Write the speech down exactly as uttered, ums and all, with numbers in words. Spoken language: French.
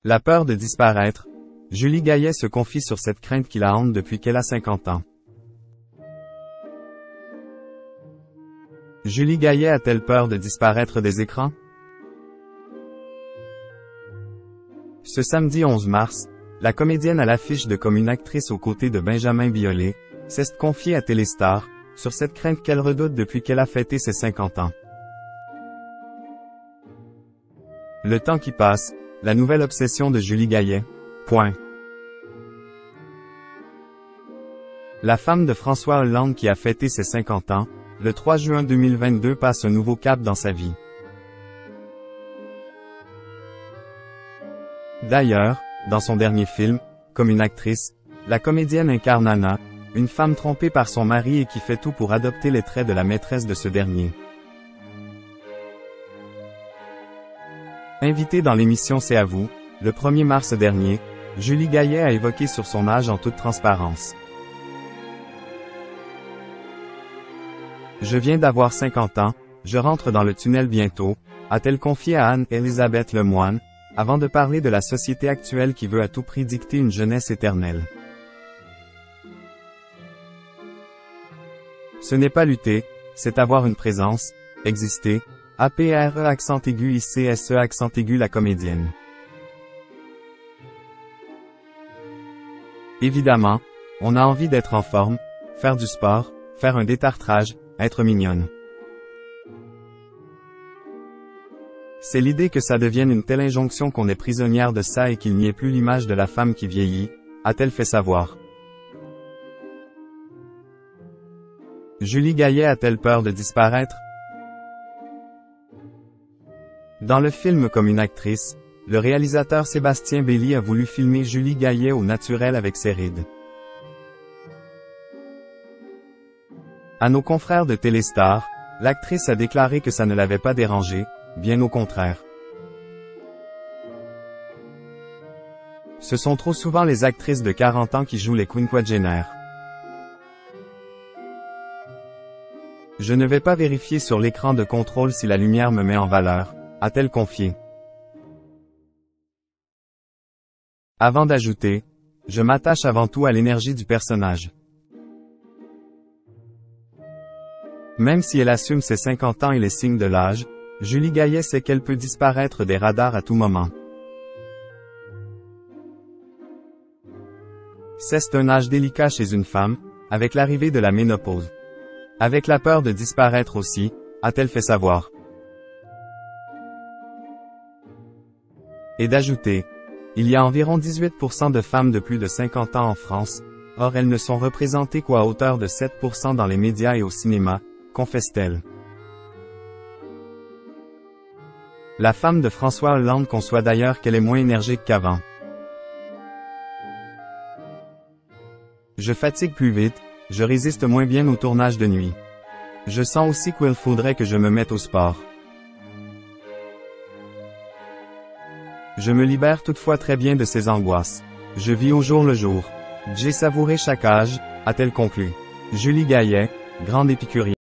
La peur de disparaître. Julie Gaillet se confie sur cette crainte qui la hante depuis qu'elle a cinquante ans. Julie Gaillet a-t-elle peur de disparaître des écrans? Ce samedi onze mars, la comédienne à l'affiche de comme une actrice aux côtés de Benjamin Biolay, s'est confiée à Téléstar, sur cette crainte qu'elle redoute depuis qu'elle a fêté ses cinquante ans. Le temps qui passe, la nouvelle obsession de Julie Gaillet. Point. La femme de François Hollande qui a fêté ses cinquante ans, le trois juin deux mille vingt-deux passe un nouveau cap dans sa vie. D'ailleurs, dans son dernier film, comme une actrice, la comédienne incarne Anna, une femme trompée par son mari et qui fait tout pour adopter les traits de la maîtresse de ce dernier. Invitée dans l'émission C'est à vous, le premier mars dernier, Julie Gaillet a évoqué sur son âge en toute transparence. Je viens d'avoir cinquante ans, je rentre dans le tunnel bientôt, a-t-elle confié à Anne-Élisabeth Lemoine, avant de parler de la société actuelle qui veut à tout prix dicter une jeunesse éternelle. Ce n'est pas lutter, c'est avoir une présence, exister, A P R E accent aigu I C S E accent aigu la comédienne. Évidemment, on a envie d'être en forme, faire du sport, faire un détartrage, être mignonne. C'est l'idée que ça devienne une telle injonction qu'on est prisonnière de ça et qu'il n'y ait plus l'image de la femme qui vieillit, a-t-elle fait savoir. Julie Gaillet a-t-elle peur de disparaître? Dans le film Comme une actrice, le réalisateur Sébastien Belli a voulu filmer Julie Gaillet au naturel avec ses rides. À nos confrères de Téléstar, l'actrice a déclaré que ça ne l'avait pas dérangée, bien au contraire. Ce sont trop souvent les actrices de quarante ans qui jouent les quinquagénaires. Je ne vais pas vérifier sur l'écran de contrôle si la lumière me met en valeur, a-t-elle confié. Avant d'ajouter, je m'attache avant tout à l'énergie du personnage. Même si elle assume ses cinquante ans et les signes de l'âge, Julie Gaillet sait qu'elle peut disparaître des radars à tout moment. C'est un âge délicat chez une femme, avec l'arrivée de la ménopause. Avec la peur de disparaître aussi, a-t-elle fait savoir. Et d'ajouter, il y a environ dix-huit pour cent de femmes de plus de cinquante ans en France, or elles ne sont représentées qu'à hauteur de sept pour cent dans les médias et au cinéma, confesse-t-elle. La femme de François Hollande conçoit d'ailleurs qu'elle est moins énergique qu'avant. Je fatigue plus vite, je résiste moins bien au tournage de nuit. Je sens aussi qu'il faudrait que je me mette au sport. Je me libère toutefois très bien de ces angoisses. Je vis au jour le jour. J'ai savouré chaque âge, a-t-elle conclu. Julie Gaillet, grande épicurienne.